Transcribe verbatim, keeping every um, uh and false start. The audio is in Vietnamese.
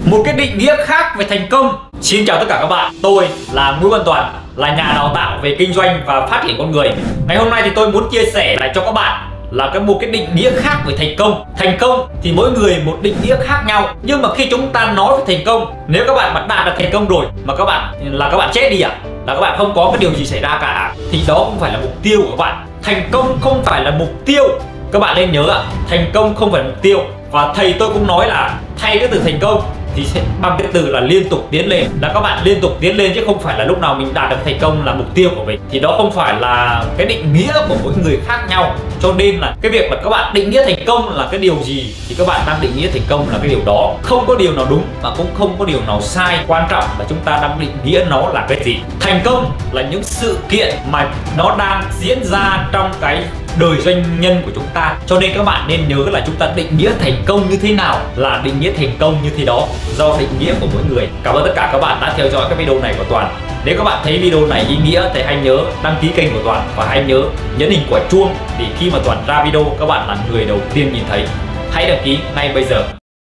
một cái định nghĩa khác về thành công. Xin chào tất cả các bạn, tôi là Nguyễn Văn Toàn, là nhà đào tạo về kinh doanh và phát triển con người. Ngày hôm nay thì tôi muốn chia sẻ lại cho các bạn là cái một cái định nghĩa khác về thành công. Thành công thì mỗi người một định nghĩa khác nhau, nhưng mà khi chúng ta nói về thành công, nếu các bạn mà đạt được thành công rồi mà các bạn là các bạn chết đi à, là các bạn không có cái điều gì xảy ra cả, thì đó không phải là mục tiêu của các bạn. Thành công không phải là mục tiêu, các bạn nên nhớ ạ, thành công không phải là mục tiêu. Và thầy tôi cũng nói là thay cái từ thành công thì sẽ bằng cái từ là liên tục tiến lên, là các bạn liên tục tiến lên chứ không phải là lúc nào mình đạt được thành công là mục tiêu của mình. Thì đó không phải là cái định nghĩa của mỗi người khác nhau. Cho nên là cái việc mà các bạn định nghĩa thành công là cái điều gì thì các bạn đang định nghĩa thành công là cái điều đó. Không có điều nào đúng mà cũng không có điều nào sai. Quan trọng là chúng ta đang định nghĩa nó là cái gì. Thành công là những sự kiện mà nó đang diễn ra trong cái đời doanh nhân của chúng ta. Cho nên các bạn nên nhớ là chúng ta định nghĩa thành công như thế nào là định nghĩa thành công như thế đó, do định nghĩa của mỗi người. Cảm ơn tất cả các bạn đã theo dõi cái video này của Toàn. Nếu các bạn thấy video này ý nghĩa thì hãy nhớ đăng ký kênh của Toàn và hãy nhớ nhấn hình quả chuông để khi mà Toàn ra video các bạn là người đầu tiên nhìn thấy. Hãy đăng ký ngay bây giờ.